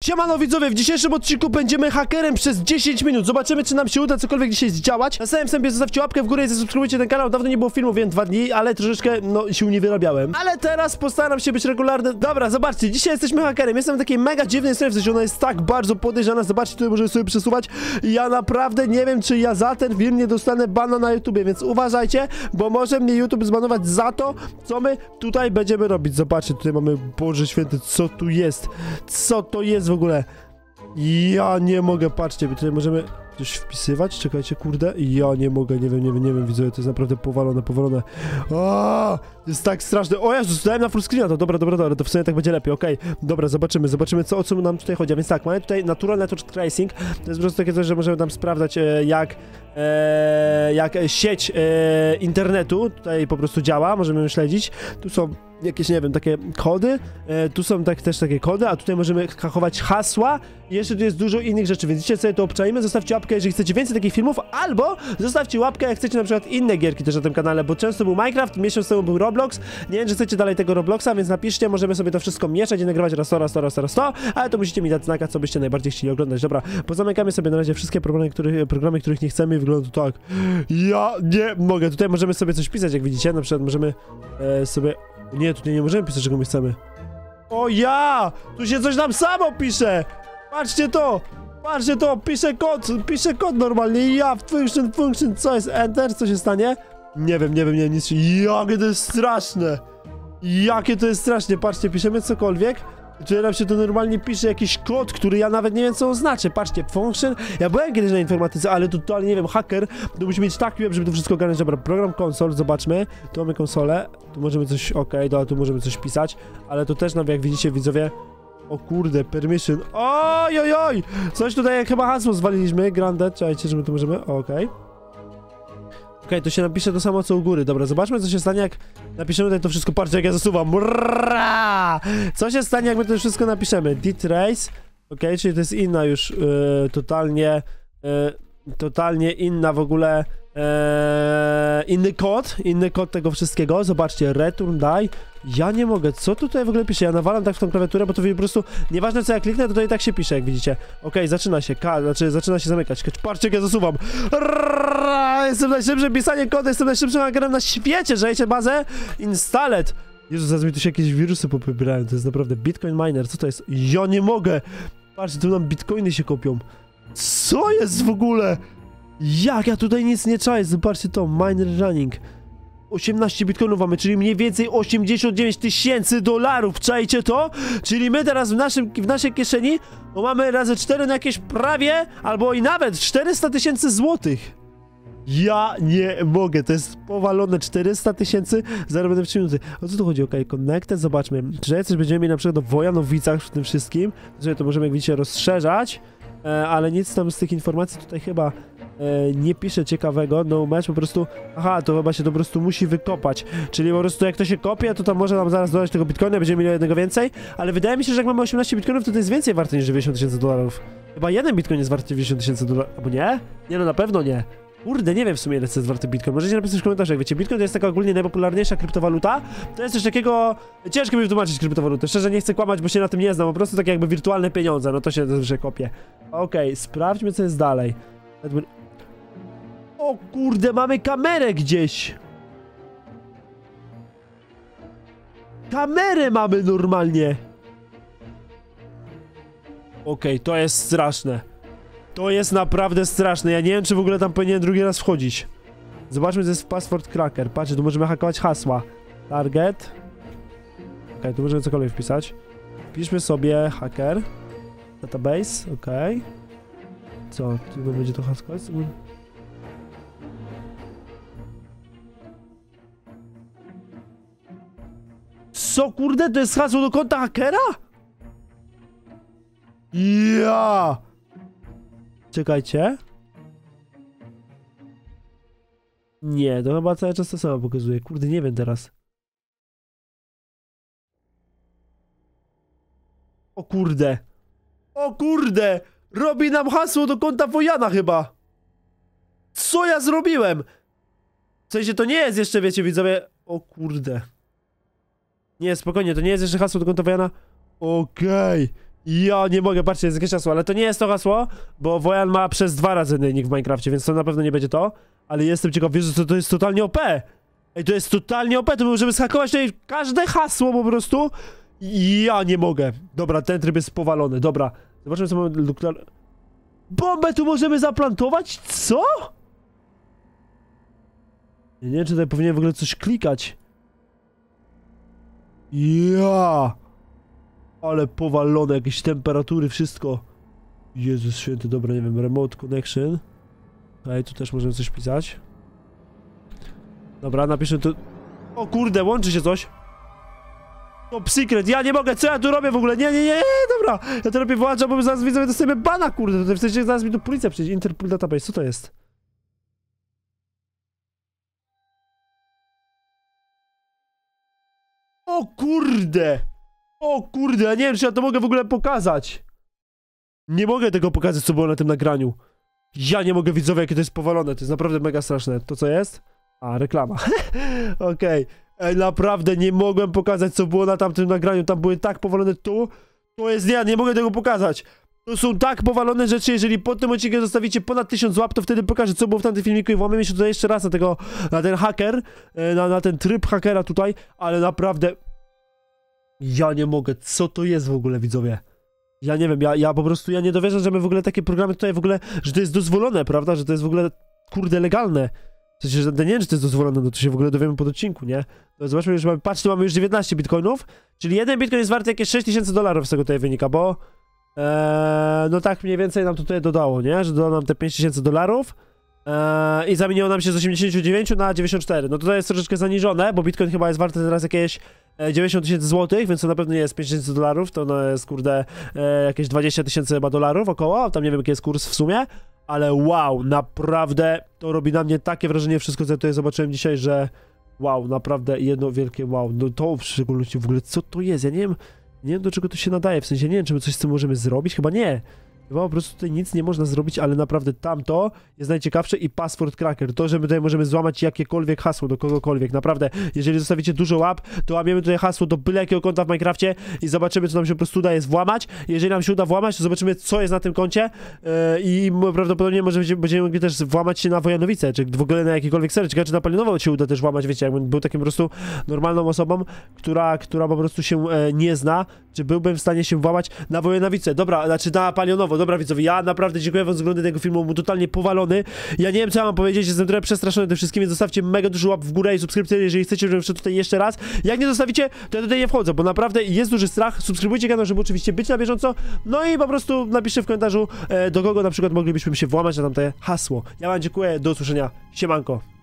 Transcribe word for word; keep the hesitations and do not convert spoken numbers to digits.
Siemano widzowie, w dzisiejszym odcinku będziemy hakerem przez dziesięć minut. Zobaczymy, czy nam się uda cokolwiek dzisiaj zdziałać. Na samym wstępie zostawcie łapkę w górę i zasubskrybujcie ten kanał. Dawno nie było filmu, wiem, dwa dni, ale troszeczkę, no, sił nie wyrabiałem. Ale teraz postaram się być regularny. Dobra, zobaczcie, dzisiaj jesteśmy hakerem. Jestem w takiej mega dziwnej stronie, w sensie ona jest tak bardzo podejrzana. Zobaczcie, tutaj możemy sobie przesuwać. I ja naprawdę nie wiem, czy ja za ten film nie dostanę bana na YouTubie, więc uważajcie, bo może mnie YouTube zbanować za to, co my tutaj będziemy robić. Zobaczcie, tutaj mamy, Boże Święty, co tu jest? Co to jest w ogóle? Ja nie mogę, patrzcie, tutaj możemy coś wpisywać, czekajcie, kurde, ja nie mogę, nie wiem, nie wiem, nie wiem, widzowie, to jest naprawdę powalone, powalone. Aaaa, to jest tak straszne. O Jezus, dałem na full screena, to dobra, dobra, dobra, to w sumie tak będzie lepiej, okej, okay. Dobra, zobaczymy, zobaczymy, co, o co nam tutaj chodzi, a więc tak, mamy tutaj Natural Network Tracing, to jest po prostu takie coś, że możemy tam sprawdzać, e, jak, e, jak sieć e, internetu tutaj po prostu działa, możemy ją śledzić, tu są jakieś, nie wiem, takie kody, e, tu są tak, też takie kody, a tutaj możemy hakować hasła i jeszcze tu jest dużo innych rzeczy, więc dzisiaj sobie to obczajmy, zostawcie łapkę, jeżeli chcecie więcej takich filmów, albo zostawcie łapkę, jak chcecie na przykład inne gierki też na tym kanale, bo często był Minecraft, miesiąc temu był Roblox, nie wiem, że chcecie dalej tego Robloxa, więc napiszcie, możemy sobie to wszystko mieszać i nagrywać raz to, raz to, raz to, raz to, ale to musicie mi dać znaka, co byście najbardziej chcieli oglądać. Dobra, pozamykamy sobie na razie wszystkie programy, których, programy, których nie chcemy i wygląda to tak. Ja nie mogę, tutaj możemy sobie coś pisać, jak widzicie, na przykład możemy e, sobie... Nie, tutaj nie możemy pisać, czego my chcemy. O ja! Tu się coś nam samo pisze! Patrzcie to! Patrzcie to! Pisze kod! Pisze kod normalnie! Ja! Function, function! Co jest? Enter? Co się stanie? Nie wiem, nie wiem, nie wiem, nic się... Jakie to jest straszne! Jakie to jest straszne! Patrzcie, piszemy cokolwiek. Tutaj nam się to normalnie pisze jakiś kod, który ja nawet nie wiem, co on znaczy. Patrzcie, function. Ja byłem kiedyś na informatyce, ale tu totalnie nie wiem, haker, to musi mieć taki web, żeby to wszystko ogarnąć. Dobra, program console, zobaczmy. Tu mamy konsolę, tu możemy coś, okej, okay, dobra, tu możemy coś pisać, ale to też nam, jak widzicie, widzowie, o kurde, permission. Oj, oj, oj! Coś tutaj jak chyba hasło zwaliliśmy, granted, czekajcie, że my tu możemy, okej. Okay. Okej, okay, to się napisze to samo co u góry. Dobra, zobaczmy, co się stanie, jak napiszemy tutaj to wszystko. Patrzcie, jak ja zasuwam. Murra! Co się stanie, jak my to wszystko napiszemy? Dtrace. Okej, okay, czyli to jest inna już yy, totalnie yy, totalnie inna w ogóle yy, inny kod, inny kod tego wszystkiego. Zobaczcie, return die. Ja nie mogę, co tutaj w ogóle pisze? Ja nawalam tak w tą klawiaturę, bo to po prostu nieważne, co ja kliknę, to to i tak się pisze, jak widzicie. Okej, okay, zaczyna się, K, znaczy zaczyna się zamykać. Patrzcie, jak ja zasuwam. Rrrr, jestem najszybszym pisanie kodu, jestem najszybszym hakerem na świecie, żejcie bazę. Installed. Jezu, zaraz mi tu się jakieś wirusy popybrają, to jest naprawdę Bitcoin miner, co to jest? Ja nie mogę. Patrzcie, tu nam bitcoiny się kopią. Co jest w ogóle? Jak ja tutaj nic nie czaję, zobaczcie to, miner running. osiemnaście bitcoinów mamy, czyli mniej więcej osiemdziesiąt dziewięć tysięcy dolarów, czajcie to? Czyli my teraz w, naszym, w naszej kieszeni no mamy razy cztery na jakieś prawie, albo i nawet czterysta tysięcy złotych. Ja nie mogę, to jest powalone czterysta tysięcy zarobione w trzy minuty. O co tu chodzi? Okej, okay, connected, zobaczmy. Czy coś będziemy mieli na przykład w Wojanowicach w tym wszystkim, że to możemy, jak widzicie, rozszerzać, e, ale nic tam z tych informacji tutaj chyba e, nie pisze ciekawego. No match po prostu, aha, to chyba się to po prostu musi wykopać, czyli po prostu jak to się kopie, to tam może nam zaraz dodać tego bitcoina, będziemy mieli jednego więcej, ale wydaje mi się, że jak mamy osiemnaście bitcoinów, to to jest więcej warte niż dziewięćdziesiąt tysięcy dolarów. Chyba jeden bitcoin jest wart dziewięćdziesiąt tysięcy dolarów, albo nie? Nie, no na pewno nie. Kurde, nie wiem w sumie, ile to jest warty bitcoin. Możecie napisać w komentarzach, jak wiecie, bitcoin to jest taka ogólnie najpopularniejsza kryptowaluta. To jest coś takiego... Ciężko mi wytłumaczyć kryptowalutę. Szczerze nie chcę kłamać, bo się na tym nie znam. Po prostu takie jakby wirtualne pieniądze. No to się zazwyczaj kopie. Okej, okay, sprawdźmy, co jest dalej. O kurde, mamy kamerę gdzieś. Kamerę mamy normalnie. Okej, okay, to jest straszne. To jest naprawdę straszne, ja nie wiem, czy w ogóle tam powinienem drugi raz wchodzić. Zobaczmy, co jest password cracker. Patrzcie, tu możemy hakować hasła. Target. Okej, okay, tu możemy cokolwiek wpisać. Wpiszmy sobie hacker. Database, okej. Okay. Co? Tu będzie to hasło? Co, kurde? To jest hasło do konta hakera? Ja! Czekajcie. Nie, to chyba cały czas to samo pokazuje. Kurde, nie wiem teraz. O kurde. O kurde! Robi nam hasło do konta Wojana chyba. Co ja zrobiłem? W sensie to nie jest jeszcze, wiecie, widzowie... O kurde. Nie, spokojnie, to nie jest jeszcze hasło do konta Wojana. Okej. Okay. Ja nie mogę, patrzcie, jest jakieś hasło, ale to nie jest to hasło, bo Wojan ma przez dwa razy nick w Minecrafcie, więc to na pewno nie będzie to. Ale jestem ciekaw, wiesz, co to jest totalnie O P. Ej, to jest totalnie O P, to my możemy zhakować tutaj każde hasło po prostu. Ja nie mogę. Dobra, ten tryb jest powalony, dobra. Zobaczmy, co mamy... Bombę tu możemy zaplantować? Co? Ja nie wiem, czy tutaj powinien w ogóle coś klikać. Ja. Ale powalone, jakieś temperatury, wszystko. Jezus święty, dobra, nie wiem, remote connection. Okej, tu też możemy coś pisać. Dobra, napiszę to... O kurde, łączy się coś. Top secret, ja nie mogę, co ja tu robię w ogóle? Nie, nie, nie, dobra. Ja to robię włączam, bo zaraz widzowie dostajemy bana, kurde. W sensie zaraz mi tu policja przyjdzie. Interpol database, co to jest? O kurde! O kurde, ja nie wiem, czy ja to mogę w ogóle pokazać. Nie mogę tego pokazać, co było na tym nagraniu. Ja nie mogę, widzowie, jakie to jest powalone. To jest naprawdę mega straszne. To co jest? A, reklama. Okej. Okay. Naprawdę nie mogłem pokazać, co było na tamtym nagraniu. Tam były tak powalone tu. To jest nie, nie mogę tego pokazać. To są tak powalone rzeczy, jeżeli pod tym odcinkiem zostawicie ponad tysiąc łap, to wtedy pokażę, co było w tamtym filmiku i włamiemy się tutaj jeszcze raz na tego, na ten haker, na, na ten tryb hakera tutaj, ale naprawdę... Ja nie mogę, co to jest w ogóle, widzowie? Ja nie wiem, ja, ja po prostu, ja nie dowierzam, że my w ogóle takie programy tutaj w ogóle, że to jest dozwolone, prawda, że to jest w ogóle, kurde, legalne. W sensie, że nie wiem, czy to jest dozwolone, no to się w ogóle dowiemy pod odcinku, nie? No zobaczmy, już mamy, patrzcie, mamy już dziewiętnaście bitcoinów, czyli jeden bitcoin jest wart jakieś sześć tysięcy dolarów z tego tutaj wynika, bo ee, no tak mniej więcej nam tutaj dodało, nie? Że dodało nam te pięć tysięcy dolarów ee, i zamieniło nam się z osiemdziesiąt dziewięć na dziewięćdziesiąt cztery. No tutaj jest troszeczkę zaniżone, bo bitcoin chyba jest warty teraz jakieś dziewięćdziesiąt tysięcy złotych, więc to na pewno nie jest pięć tysięcy dolarów, to no jest, kurde, e, jakieś dwadzieścia tysięcy chyba dolarów około, tam nie wiem, jaki jest kurs w sumie, ale wow, naprawdę to robi na mnie takie wrażenie, wszystko, co tutaj zobaczyłem dzisiaj, że wow, naprawdę jedno wielkie wow, no to w szczególności w ogóle, co to jest, ja nie wiem, nie wiem, do czego to się nadaje, w sensie nie wiem, czy my coś z tym możemy zrobić, chyba nie. Chyba po prostu tutaj nic nie można zrobić, ale naprawdę tamto jest najciekawsze i password cracker. To, że my tutaj możemy złamać jakiekolwiek hasło do kogokolwiek. Naprawdę, jeżeli zostawicie dużo łap, to łamiemy tutaj hasło do byle jakiego konta w Minecrafcie i zobaczymy, co nam się po prostu udaje włamać. Jeżeli nam się uda włamać, to zobaczymy, co jest na tym koncie yy, i prawdopodobnie może będziemy, będziemy mogli też włamać się na Wojanowice, czy w ogóle na jakikolwiek serwer. Ciekawe, czy na Palionowo się uda też włamać, wiecie, jakbym był takim po prostu normalną osobą, która, która po prostu się e, nie zna, czy byłbym w stanie się włamać na Wojanowice. Dobra, znaczy na Palionowo. Dobra, widzowie, ja naprawdę dziękuję wam za oglądanie tego filmu, był totalnie powalony. Ja nie wiem, co ja mam powiedzieć, jestem trochę przestraszony tym wszystkim, więc zostawcie mega dużo łap w górę i subskrypcję, jeżeli chcecie, żebym wszedł tutaj jeszcze raz. Jak nie zostawicie, to ja tutaj nie wchodzę, bo naprawdę jest duży strach. Subskrybujcie kanał, żeby oczywiście być na bieżąco. No i po prostu napiszcie w komentarzu, e, do kogo na przykład moglibyśmy się włamać na tamte hasło. Ja wam dziękuję, do usłyszenia, siemanko.